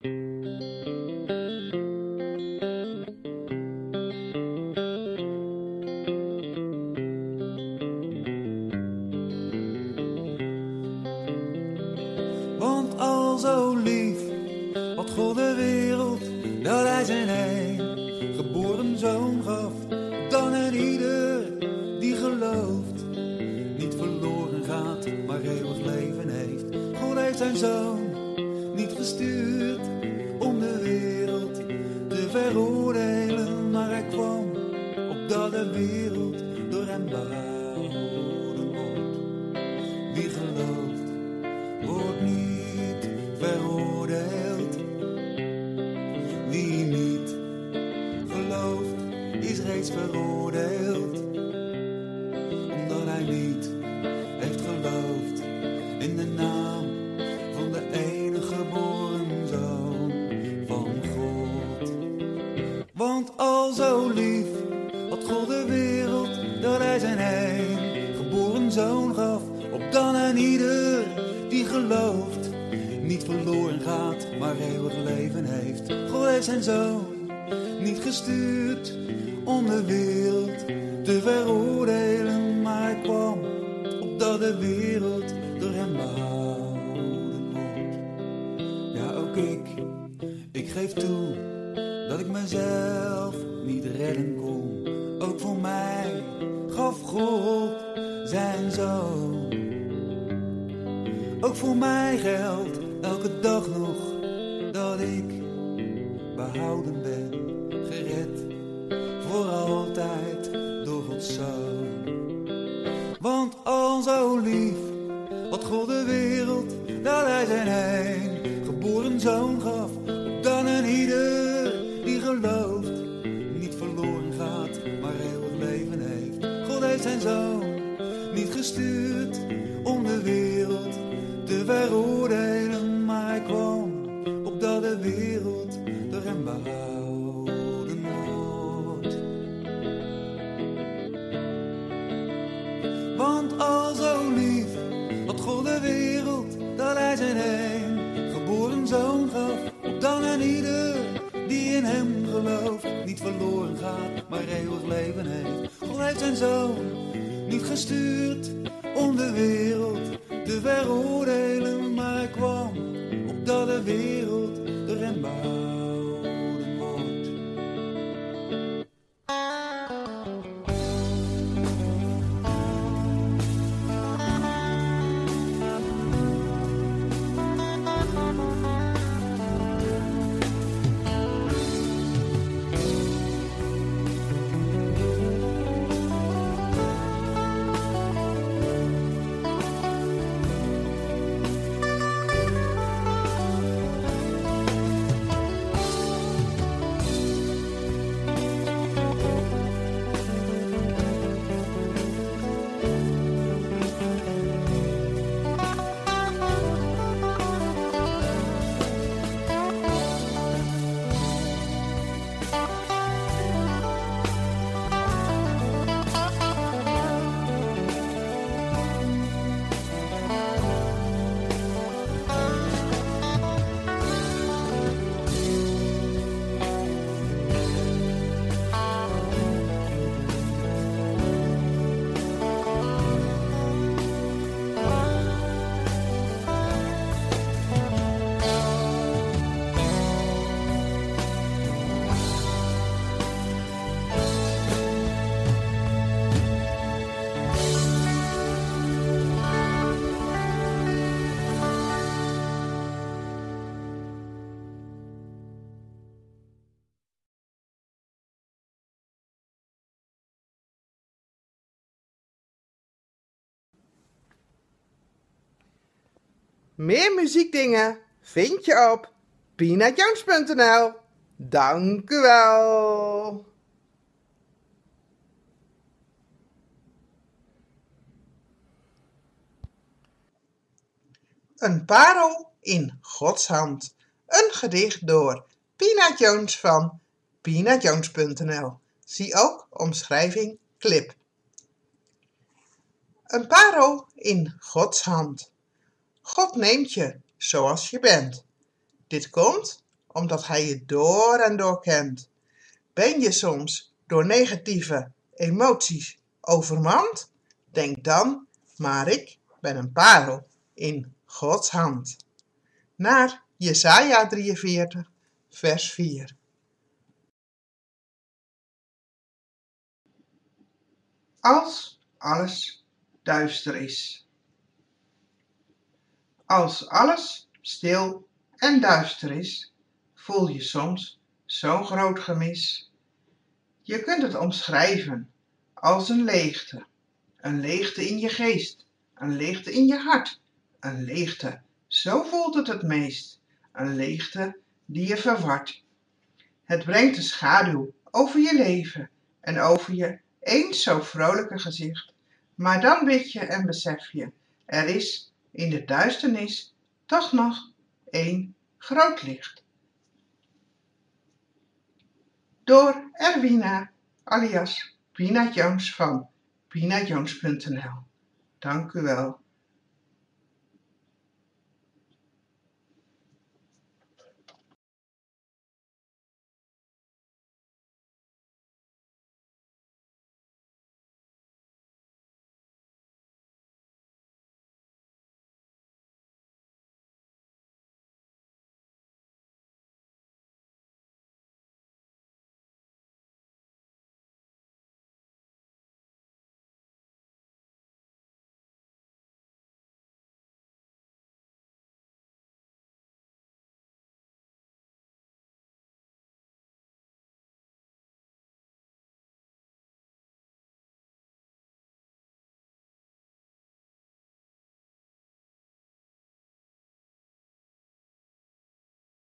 Want al zo lief had God de wereld, dat hij zijn een geboren zoon gaf. Dan en ieder die gelooft, niet verloren gaat, maar eeuwig leven heeft. God heeft zijn zoon niet gestuurd om de wereld te veroordelen, maar hij kwam opdat de wereld door hem behouden wordt. Wie gelooft, wordt niet veroordeeld. Wie niet gelooft, is reeds veroordeeld, omdat hij niet heeft geloofd in de naam van de enige geboren Zoon van God. Want al zo lief had God de wereld, dat hij zijn een geboren Zoon gaf, opdat en ieder die gelooft niet verloren gaat, maar eeuwig leven heeft. God heeft zijn Zoon niet gestuurd om de wereld te veroordelen, maar hij kwam opdat de wereld door hem behouden wordt. Ja, ook ik geef toe dat ik mezelf niet redden kon. Ook voor mij gaf God zijn Zoon. Ook voor mij geldt elke dag nog dat ik behouden ben, gered voor altijd door Gods Zoon. Want al zo lief had God de wereld, dat hij zijn een geboren Zoon gaf, opdat en ieder die gelooft niet verloren gaat, maar eeuwig leven heeft. God heeft zijn Zoon niet gestuurd om de wereld te veroordelen, maar hij kwam opdat de wereld door hem behouden wordt. Want al zo lief had God de wereld, dat hij zijn een geboren Zoon gaf, opdat en ieder die in hem gelooft niet verloren gaat, maar eeuwig leven heeft. God heeft zijn Zoon niet gestuurd om de wereld te veroordelen, maar hij kwam opdat de wereld door hem behouden wordt. Meer muziekdingen vind je op peanutjones.nl. Dank u wel. Een parel in Gods hand. Een gedicht door Pina Jones van peanutjones.nl. Zie ook omschrijving clip. Een parel in Gods hand. God neemt je zoals je bent. Dit komt omdat hij je door en door kent. Ben je soms door negatieve emoties overmand? Denk dan, maar ik ben een parel in Gods hand. Naar Jesaja 43, vers 4. Als alles duister is. Als alles stil en duister is, voel je soms zo'n groot gemis. Je kunt het omschrijven als een leegte. Een leegte in je geest, een leegte in je hart. Een leegte, zo voelt het meest. Een leegte die je verwart. Het brengt een schaduw over je leven en over je eens zo vrolijke gezicht. Maar dan weet je en besef je, er is in de duisternis toch nog één groot licht. Door Erwina, alias Pina Jones van pinajones.nl. Dank u wel.